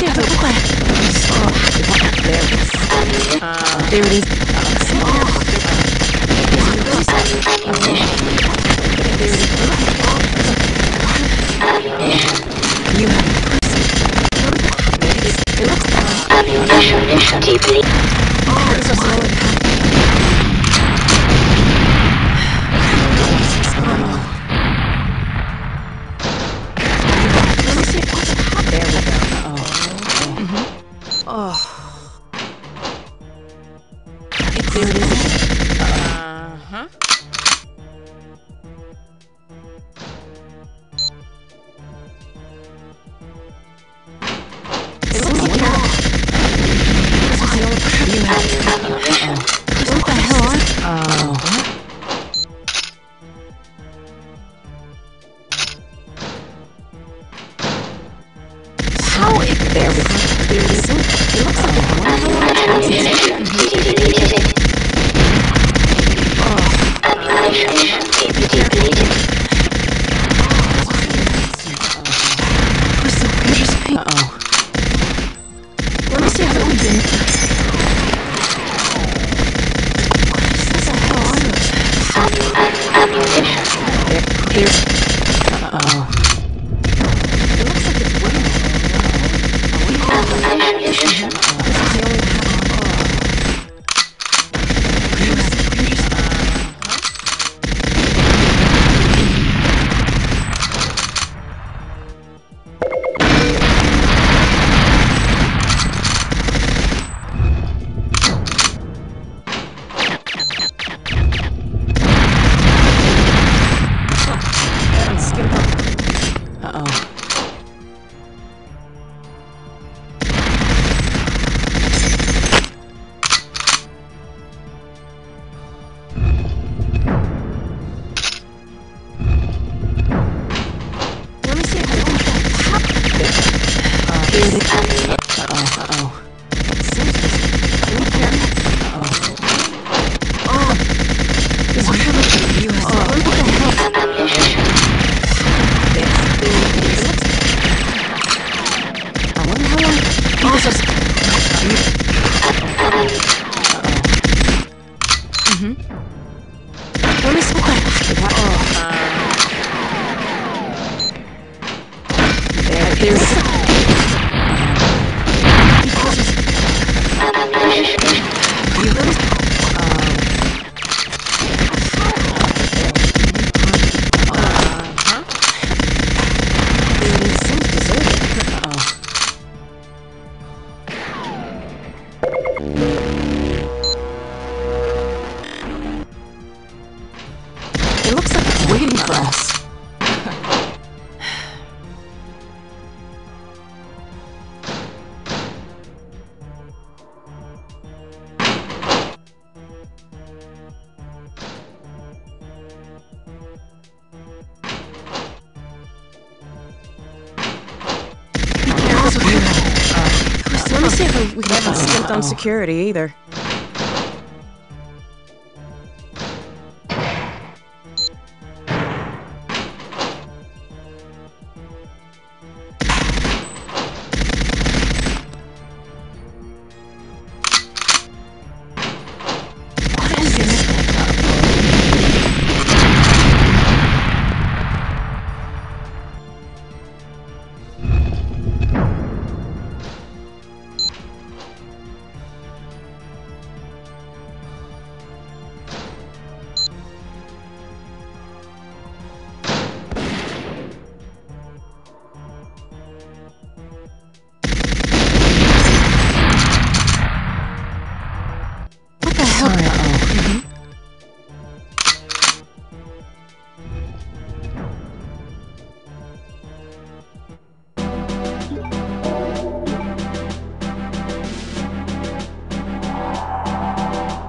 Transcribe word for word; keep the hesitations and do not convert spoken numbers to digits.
have to look at there it is. Uh, there it is. Oh. You have it looks ammunition deeply. Oh, this was all it had. Let me see what's happening. There we go. Oh. Mm-hmm. Oh. There it is. Uh-huh. It looks like you're... This was the only crap you had. Oh. What the hell are you? Oh. How is... There we go. It looks like it's one of the Uh-oh. Let me see how it opens in. What the hell are those? Ammunition. There's... Uh-oh. It looks like it's winning. Ammunition. This is the only one. It looks like it's waiting for us. Let me see if we can get skipped on security either.